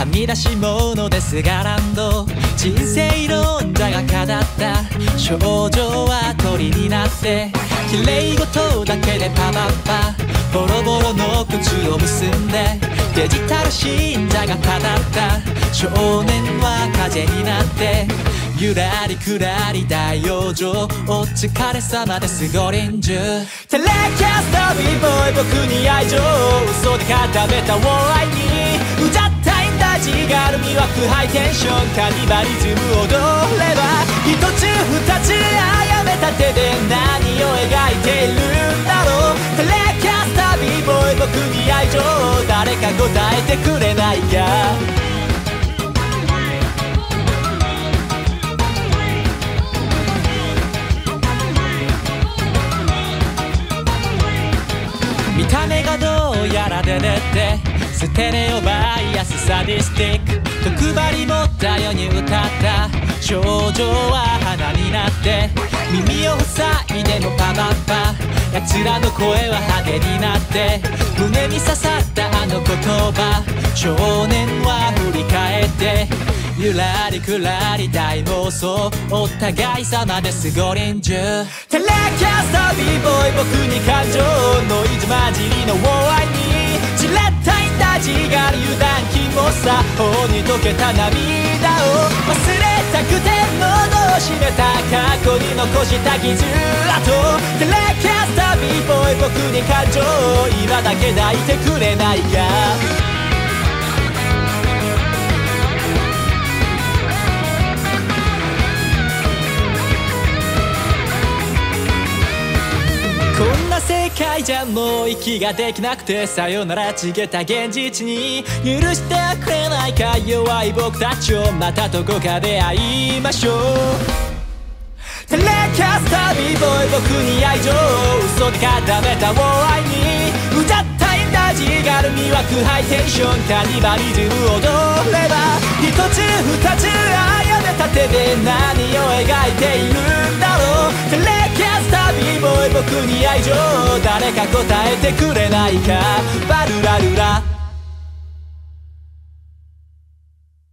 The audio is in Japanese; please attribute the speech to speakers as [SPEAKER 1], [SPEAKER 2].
[SPEAKER 1] はみ出し物ですが何度人生論者が語った少女は鳥になって綺麗事だけでパパッパボロボロの靴を結んでデジタル信者が語った少年は風になってゆらりくらり大往生お疲れ様ですご臨終テレキャスタービーボーイ僕に愛情嘘で固めたお愛にうじゃったいんだ地軽み湧くハイテンションカニバリズム踊れば一つ二つあやめた手で何を描いているんだろうテレキャスタービーボーイ僕に愛情誰か答えてくれないか見た目がどうやら出てってステレオバイアスサディスティック毒針持ったように歌った少女は花になって耳を塞いでもパパッパ奴らの声は派手になって胸に刺さったあの言葉少年は振り返ってゆらりくらり大妄想お互い様ですご臨終テレキャスタービーボーイ僕に感情ノイズ混じりのお愛にじれったいんだ地軽油断禁もさ頬に溶けた涙を忘れたくて喉を閉めた過去に残した傷跡テレキャスタービーボーイ僕に感情今だけ抱いてくれないかこんな世界じゃもう息ができなくてさよなら告げた現実に許してくれないか弱い僕たちをまたどこかで会いましょうテレキャスタービーボーイ僕に愛情嘘で固めたお愛にうじゃったいんだ地軽み湧くハイテンションカニバリズム踊れば一つ二つあやめた手で何を描いているんだろうテレキャスタービーボーイ僕に愛情誰か答えてくれないかバルラルラ